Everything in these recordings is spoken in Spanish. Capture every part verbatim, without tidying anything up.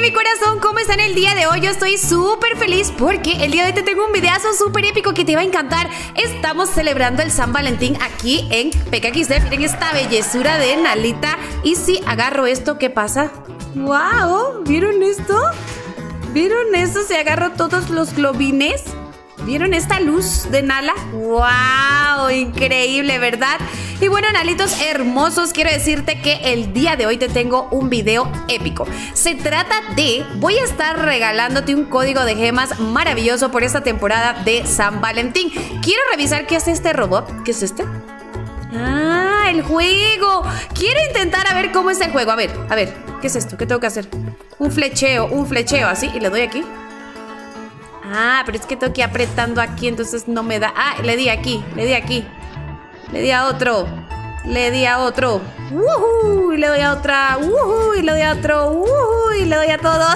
mi corazón, ¿cómo están el día de hoy? Yo estoy súper feliz porque el día de hoy te tengo un videazo súper épico que te va a encantar. Estamos celebrando el San Valentín aquí en P K X D. Miren esta bellezura de Nalita. Y si agarro esto, ¿qué pasa? ¡Wow! ¿Vieron esto? ¿Vieron eso? Se agarró todos los globines. ¿Vieron esta luz de Nala? ¡Wow! Increíble, ¿verdad? Y bueno, Nalitos hermosos, quiero decirte que el día de hoy te tengo un video épico. Se trata de... voy a estar regalándote un código de gemas maravilloso por esta temporada de San Valentín. Quiero revisar qué es este robot. ¿Qué es este? ¡Ah! ¡El juego! Quiero intentar a ver cómo es el juego. A ver, a ver, ¿qué es esto? ¿Qué tengo que hacer? Un flecheo, un flecheo así, y le doy aquí. Ah, pero es que tengo que ir apretando aquí, entonces no me da. Ah, le di aquí, le di aquí. Le di a otro. Le di a otro. ¡Woohoo! Y le doy a otra. ¡Woohoo! Y le doy a otro. ¡Woohoo! Y le doy a todo.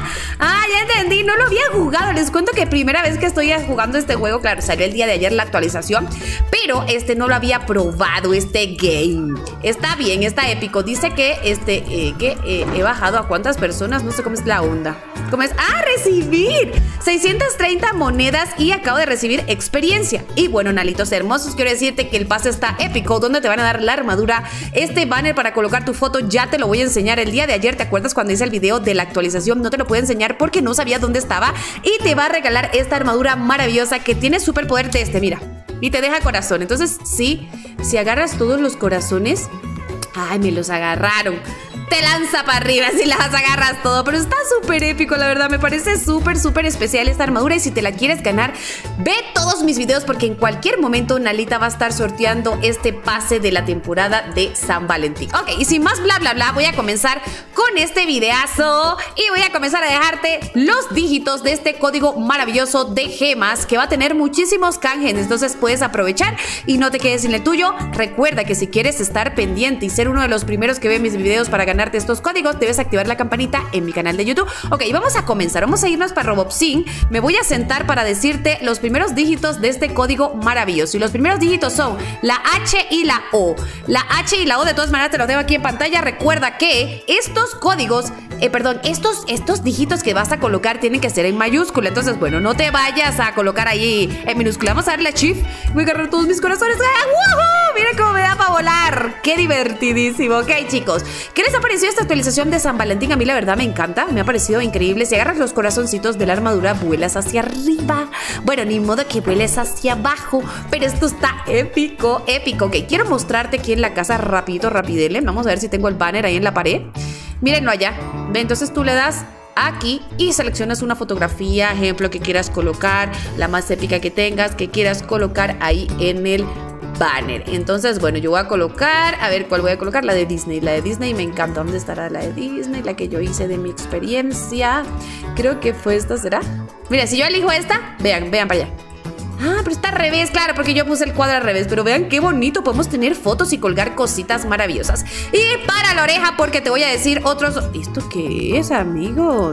Ah, ya entendí. No lo había jugado. Les cuento que primera vez que estoy jugando este juego. Claro, salió el día de ayer la actualización. Pero este no lo había probado, este game. Está bien, está épico. Dice que este eh, que eh, he bajado a cuántas personas. No sé cómo es la onda. ¿Cómo es? ¡Ah, recibir! seiscientas treinta monedas y acabo de recibir experiencia. Y bueno, Nalitos hermosos, quiero decirte que el pase está épico, donde te van a dar la armadura. Este banner para colocar tu foto ya te lo voy a enseñar el día de ayer. ¿Te acuerdas cuando hice el video de la actualización? No te lo pude enseñar porque no sabía dónde estaba. Y te va a regalar esta armadura maravillosa que tiene superpoder de este, mira. Y te deja corazón. Entonces, sí, si agarras todos los corazones... ¡Ay, me los agarraron! Te lanza para arriba si las agarras todo. Pero está súper épico, la verdad. Me parece súper, súper especial esta armadura. Y si te la quieres ganar, ve todos mis videos, porque en cualquier momento Nalita va a estar sorteando este pase de la temporada de San Valentín. Ok, y sin más bla, bla, bla, voy a comenzar con este videazo. Y voy a comenzar a dejarte los dígitos de este código maravilloso de gemas, que va a tener muchísimos canjes. Entonces puedes aprovechar y no te quedes sin el tuyo. Recuerda que si quieres estar pendiente y ser uno de los primeros que ve mis videos para ganar estos códigos, debes activar la campanita en mi canal de YouTube. Ok, vamos a comenzar, vamos a irnos para Robopsin. Me voy a sentar para decirte los primeros dígitos de este código maravilloso. Y los primeros dígitos son la H y la O. La H y la O, de todas maneras te los dejo aquí en pantalla. Recuerda que estos códigos, eh, perdón, estos, estos dígitos que vas a colocar tienen que ser en mayúscula. Entonces, bueno, no te vayas a colocar ahí en minúscula. Vamos a darle a Shift. Voy a agarrar todos mis corazones. ¡Ah! ¡Woohoo! Miren cómo me da para volar. ¡Qué divertidísimo! Ok, chicos, ¿qué les ha parecido esta actualización de San Valentín? A mí la verdad me encanta, me ha parecido increíble. Si agarras los corazoncitos de la armadura, vuelas hacia arriba. Bueno, ni modo que vueles hacia abajo, pero esto está épico, épico. Ok, quiero mostrarte aquí en la casa rapidito, rapidele. Vamos a ver si tengo el banner ahí en la pared. Mírenlo allá. Ve, entonces tú le das aquí y seleccionas una fotografía, ejemplo, que quieras colocar, la más épica que tengas, que quieras colocar ahí en el banner. Entonces, bueno, yo voy a colocar, a ver cuál voy a colocar, la de Disney. La de Disney me encanta. ¿Dónde estará la de Disney? La que yo hice de mi experiencia. Creo que fue esta, ¿será? Mira, si yo elijo esta, vean, vean para allá. Ah, pero está al revés, claro, porque yo puse el cuadro al revés. Pero vean qué bonito, podemos tener fotos y colgar cositas maravillosas. Y para la oreja, porque te voy a decir otros... ¿Esto qué es, amigos?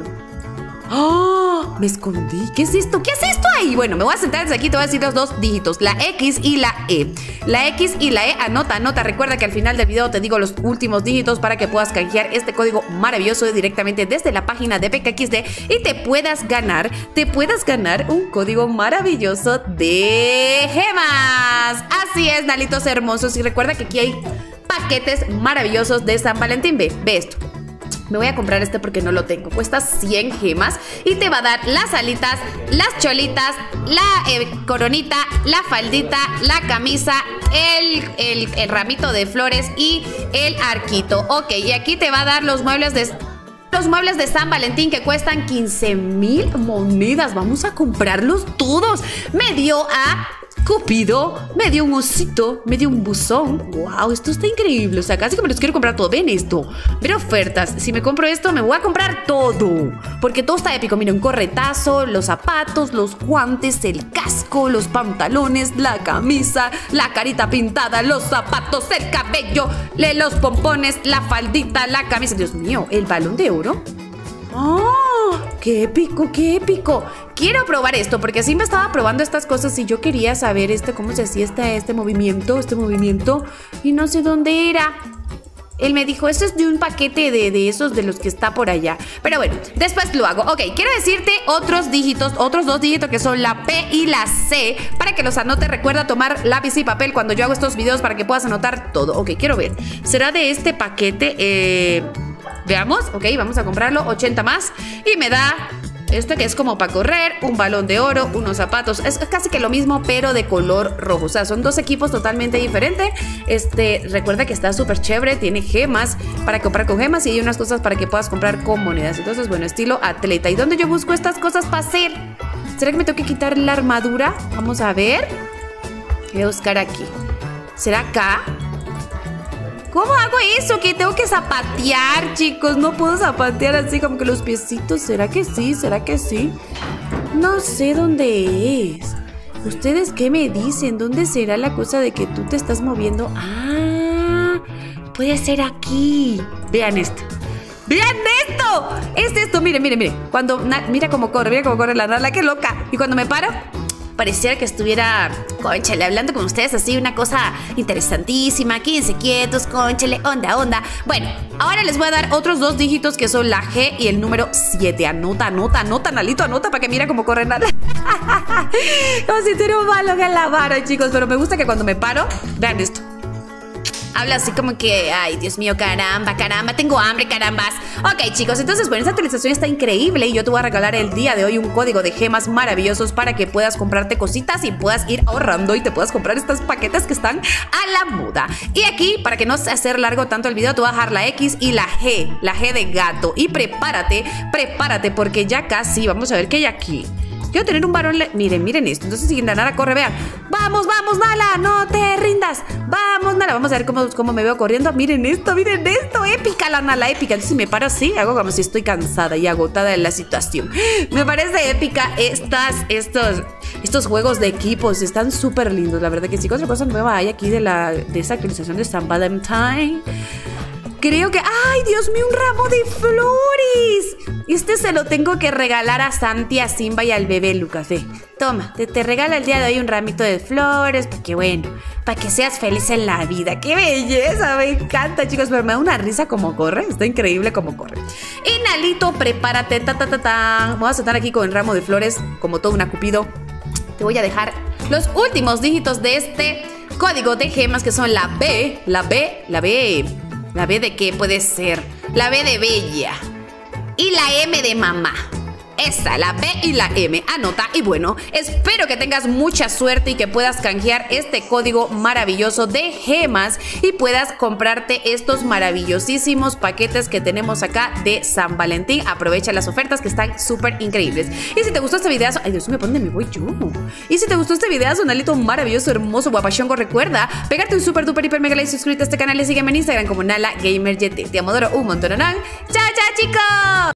¡Oh! Me escondí. ¿Qué es esto? ¿Qué es esto ahí? Bueno, me voy a sentar desde aquí. Te voy a decir los dos dígitos, la X y la E. La X y la E, anota, anota. Recuerda que al final del video te digo los últimos dígitos para que puedas canjear este código maravilloso directamente desde la página de P K X D y te puedas ganar, te puedas ganar un código maravilloso de gemas. Así es, Nalitos hermosos. Y recuerda que aquí hay paquetes maravillosos de San Valentín. Ve, ve esto. Me voy a comprar este porque no lo tengo. Cuesta cien gemas y te va a dar las alitas, las cholitas, la eh, coronita, la faldita, la camisa, el, el, el ramito de flores y el arquito. Ok, y aquí te va a dar los muebles de... Los muebles de San Valentín que cuestan quince mil monedas. Vamos a comprarlos todos. Me dio a... Cupido, me dio un osito, me dio un buzón. Wow, esto está increíble. O sea, casi que me los quiero comprar todo. Ven esto, ven ofertas. Si me compro esto, me voy a comprar todo, porque todo está épico. Miren, un corretazo, los zapatos, los guantes, el casco, los pantalones, la camisa, la carita pintada, los zapatos, el cabello, los pompones, la faldita, la camisa. Dios mío, el balón de oro. ¡Oh! ¡Qué épico, qué épico! Quiero probar esto porque así me estaba probando estas cosas y yo quería saber este cómo se hacía este, este movimiento, este movimiento y no sé dónde era. Él me dijo, eso es de un paquete de, de esos de los que está por allá. Pero bueno, después lo hago. Ok, quiero decirte otros dígitos, otros dos dígitos que son la P y la C, para que los anotes. Recuerda tomar lápiz y papel cuando yo hago estos videos para que puedas anotar todo. Ok, quiero ver. ¿Será de este paquete? Eh, veamos. Ok, vamos a comprarlo. ochenta más. Y me da... esto que es como para correr, un balón de oro, unos zapatos. Es casi que lo mismo, pero de color rojo. O sea, son dos equipos totalmente diferentes. Este, recuerda que está súper chévere. Tiene gemas para comprar con gemas y hay unas cosas para que puedas comprar con monedas. Entonces, bueno, estilo atleta. ¿Y dónde yo busco estas cosas para hacer? ¿Será que me tengo que quitar la armadura? Vamos a ver. Voy a buscar aquí. ¿Será acá? ¿Cómo hago eso? Que tengo que zapatear, chicos. No puedo zapatear así como que los piecitos. ¿Será que sí? ¿Será que sí? No sé dónde es. ¿Ustedes qué me dicen? ¿Dónde será la cosa de que tú te estás moviendo? Ah, puede ser aquí. Vean esto. ¡Vean esto! Es esto, miren, miren, miren. Cuando, mira cómo corre, mira cómo corre la Nala, qué loca. Y cuando me paro... pareciera que estuviera, cónchale, hablando con ustedes así, una cosa interesantísima. Quédense quietos, cónchale, onda, onda. Bueno, ahora les voy a dar otros dos dígitos que son la G y el número siete. Anota, anota, anota, Nalito, anota para que mira cómo corre nada. Como si tuviera un balón en la mano, chicos. Pero me gusta que cuando me paro, vean esto. Habla así como que, ay, Dios mío, caramba, caramba, tengo hambre, carambas. Ok, chicos, entonces, bueno, esta actualización está increíble y yo te voy a regalar el día de hoy un código de gemas maravillosos para que puedas comprarte cositas y puedas ir ahorrando y te puedas comprar estos paquetes que están a la moda. Y aquí, para que no se hacer largo tanto el video, te voy a dejar la X y la G, la G de gato. Y prepárate, prepárate, porque ya casi, vamos a ver qué hay aquí. Quiero tener un varón... Miren, miren esto. Entonces, si la Nala corre, vean. ¡Vamos, vamos, Nala! ¡No te rindas! ¡Vamos, Nala! Vamos a ver cómo, cómo me veo corriendo. Miren esto, miren esto. Épica la Nala, épica. Entonces, si me paro así, hago como si estoy cansada y agotada de la situación. Me parece épica estas, estos, estos juegos de equipos. Están súper lindos, la verdad que sí. Otra cosa nueva hay aquí de, la, de esta actualización de San Valentine. Creo que... ¡ay, Dios mío! ¡Un ramo de flores! Este se lo tengo que regalar a Santi, a Simba y al bebé Lucas. Ve, toma, te, te regala el día de hoy un ramito de flores. Porque bueno, para que seas feliz en la vida. ¡Qué belleza! Me encanta, chicos. Pero me da una risa como corre. Está increíble como corre. Y Nalito, prepárate. Ta, ta, ta, ta. Vamos a estar aquí con el ramo de flores, como todo una cupido. Te voy a dejar los últimos dígitos de este código de gemas, que son la B, la B, la B... ¿La B de qué puede ser? La B de bella. Y la M de mamá. Esa, la B y la M. Anota. Y bueno, espero que tengas mucha suerte y que puedas canjear este código maravilloso de gemas y puedas comprarte estos maravillosísimos paquetes que tenemos acá de San Valentín. Aprovecha las ofertas que están súper increíbles. Y si te gustó este videazo... ay, Dios mío, ¿por dónde me voy yo? Y si te gustó este videazo, Nalito maravilloso, hermoso, guapachongo, recuerda pegarte un súper duper hiper mega like, suscríbete a este canal y sígueme en Instagram como Nala Gamer Y T. Te amo, adoro un montón. ¡Chao, chao, chicos!